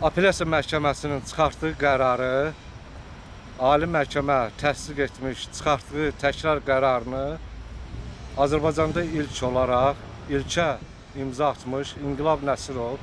Apellyasiya Məhkəməsinin çıxartdığı qərarı Ali Məhkəmə təsdiq etmiş, çıxartdığı təkrar qərarını Azərbaycanda ilk olaraq ilkə imza atmış İnqilab Nəsirov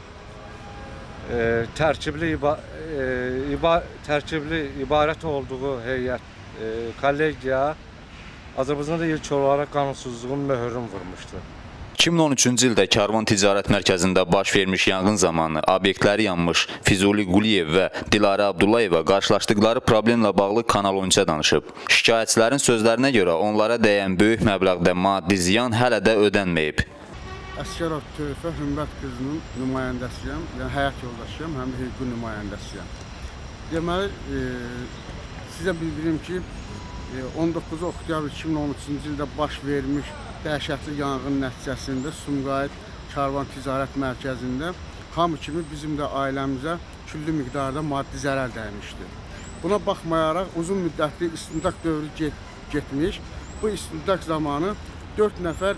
tərkibli ibarət olduğu heyət kollegiya Azərbaycanda ilk olaraq qanunsuzluğun möhürünü vurmuşdur. 2013-cü ildə Karvan Ticarət Mərkəzində baş vermiş yanğın zamanı obyektləri yanmış Füzuli Quliyev və Dilarə Abdullayeva qarşılaşdıqları problemlə bağlı Kanal 13-ə danışıb. Şikayətçilərin sözlərinə görə onlara dəyən böyük məbləğdə maddi ziyan hələ də ödənməyib. Əsgərov Tövfə Hümbət qızının nümayəndəsiyəm, yəni həyat yoldaşıyam, həm də hüquqi nümayəndəsiyəm. Deməli, sizə bildirim ki, 19 oktyabr 2013-cü ildə baş vermiş dəhşətli yanğın nəticəsində Sumqayıt Karvan Ticarət Mərkəzində hamı kimi bizim də ailəmizə küllü miqdarda maddi zərər dəymişdir. Buna baxmayaraq uzun müddətli istintaq dövrü getmiş. Bu istintaq zamanı 4 nəfər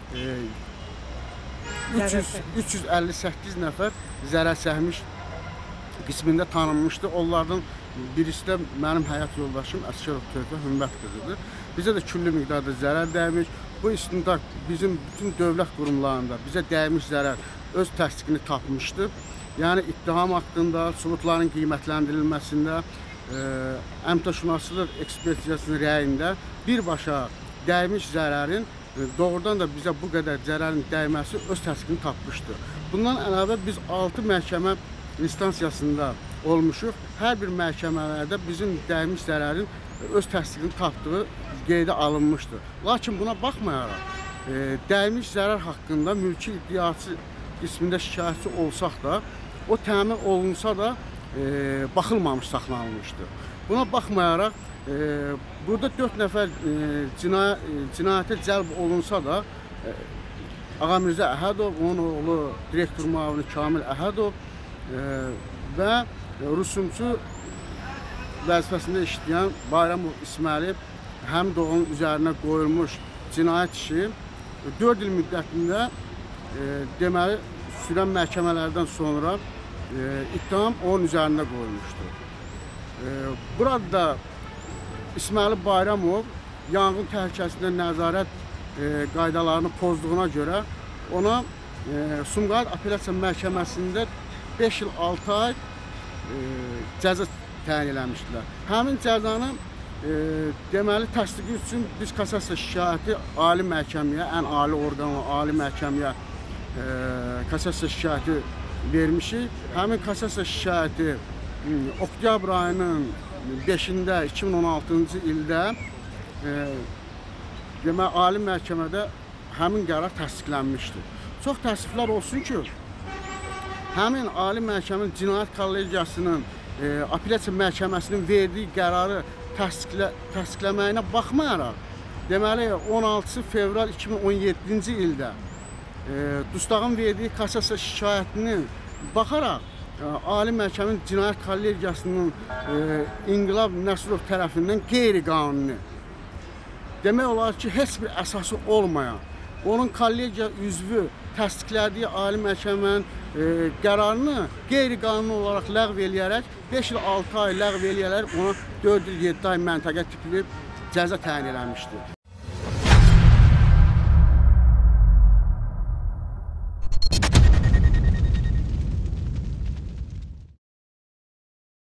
358 nəfər zərər çəkmiş qismində tanınmışdı. Onlardan birisi də mənim həyat yoldaşım Əsgərov Tövfə Hümbət qızıdır. Bizə də küllü miqdarda zərər dəymiş. Bu istintaq bizim bütün dövlət qurumlarında bizə dəymiş zərər öz təsdiqini tapmışdı. Yəni ittiham haqqında, sübutların qiymətləndirilməsində, əmtəşünaslıq ekspertizasının rəyində birbaşa dəymiş zərərin doğrudan da bizə bu qədər zərərin dəyməsi öz təsdiqini tapmışdı. Bundan əlavə biz 6 məhkəmə instansiyasında olmuşuq. Hər bir məhkəmələrdə bizim dəymiş zərərin öz təsdiqini tapdığı qeydə alınmışdır. Lakin buna baxmayaraq, dəymiş zərər haqqında mülki iddiaçı qismində şikayətçi olsaq da, o təmin olunsa da baxılmamış saxlanılmışdır. Buna baxmayaraq, burada 4 nəfər cinayətə cəlb olunsa da, Ağamirzə Əhədov, onun oğlu direktor müavini Kamil Əhədov və rüsumçu vəzifəsində işləyən Bayramov İsmail Həmidovun üzərinə qoyulmuş cinayət işi 4 il müddətində deməli sürən məhkəmələrdən sonra ittiham onun üzərində qoyulmuşdur. Burada İsmail Bayramov yanğın təhlükəsində nəzarət qaydalarını pozduğuna görə ona Sumqayıt Apellyasiya Məhkəməsində 5 il 6 ay cəza təyin eləmişdilər. Həmin cəzanı deməli təsdiqi üçün biz kassasiya şikayəti ali məhkəməyə, ən ali orqan ali məhkəməyə kassasiya şikayəti vermişik. Həmin kassasiya şikayəti oktyabr ayının 5-də 2016-cı ildə deməli ali məhkəmədə həmin qərar təsdiqlənmişdir. Çox təəssüflər olsun ki, həmin ali məhkəmənin cinayət kollegiyasının Apellyasiya Məhkəməsinin verdiyi qərarı təsdiqləməyinə baxmayaraq, deməli 16 fevral 2017-ci ildə dustağın verdiyi kassasiya şikayətinin baxaraq Ali Məhkəmənin Cinayət Kollegiyasının İnqilab Nəsirov tərəfindən qeyri-qanuni, demək olar ki, heç bir əsası olmayan, onun kollegiya üzvü təsdiqlədiyi Ali Məhkəmənin qərarını qeyri-qanuni olaraq ləğv eləyərək 5 il 6 ay ləğv eləyərək ona 4 il 7 ay məntəqə tipli cəza təyin eləmişdir.